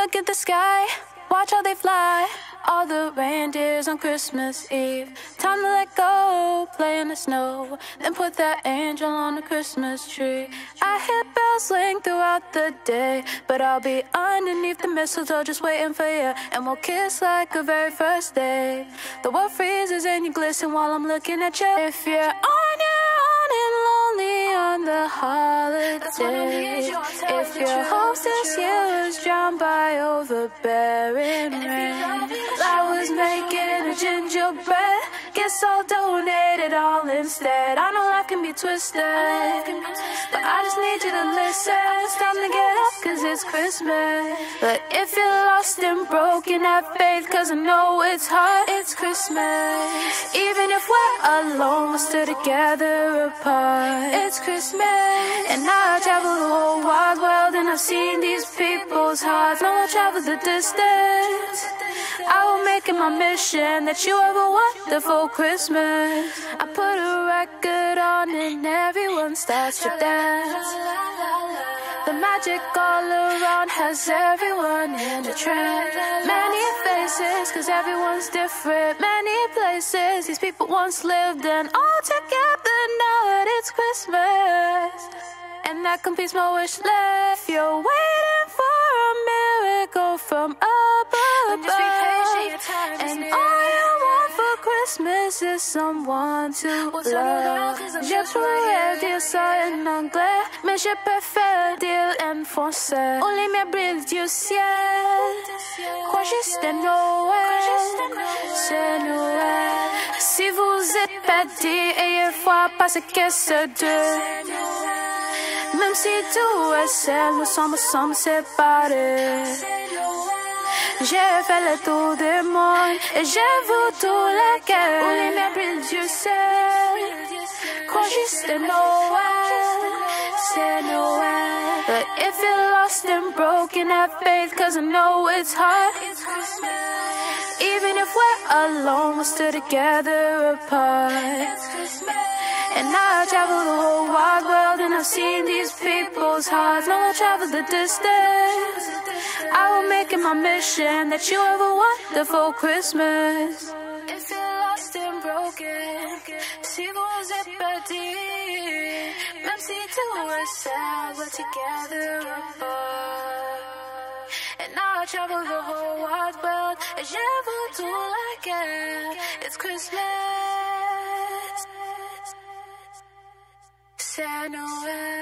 look at the sky, watch how they fly. All the reindeers on Christmas Eve. Time to let go, play in the snow, then put that angel on the Christmas tree. I hear bells ring throughout the day, but I'll be underneath the mistletoe just waiting for you. And we'll kiss like a very first day. The world freezes and you glisten while I'm looking at you. If you're on your own and lonely on the holiday, if your hopes this year is drowned by overbearing rain, flowers making a gingerbread, guess I'll donate it all instead. I know life can be twisted, but I just need you to listen. It's time to get up, cause it's Christmas. But if you're lost and broken, have faith, cause I know it's hard. It's Christmas. Even if we're alone, we're still together apart. It's Christmas. And I travel the whole wide world, and I've seen these people's hearts. No one travel the distance. I will make it my mission that you have a wonderful Christmas. I put a record on and everyone starts to dance. The magic all around has everyone in a trance. Many faces, cause everyone's different. Many places these people once lived in. All together now that it's Christmas, and that completes my wish list. If you're waiting for a miracle from above, just be patient, your time is near. And all you want for Christmas is someone to love. Je pourrais dire ça en anglais, mais je préfère dire en français. Aux lumières brillent du ciel, crois juste à Noël, c'est Noël. Si vous êtes perdu, ayez foi parce que c'est Dieu. Même si tout est seul, nous sommes séparés. J'ai fait le tour du monde et je vous tous les cœurs. Où les lumières brillent du ciel, crois juste à Noël, c'est Noël. But if you're lost and broken, have faith, cause I know it's hard. Even if we're alone, we're still together apart. And I travel the whole wide world, and I've seen these people's hearts. No one travel the distance. I will make it my mission that you have a wonderful Christmas. If you're lost and broken, si vous êtes perdu, même si tout est sad, we're together apart. And I travel the whole wide world, et je vous tout like it. It's Christmas. C'est Noël.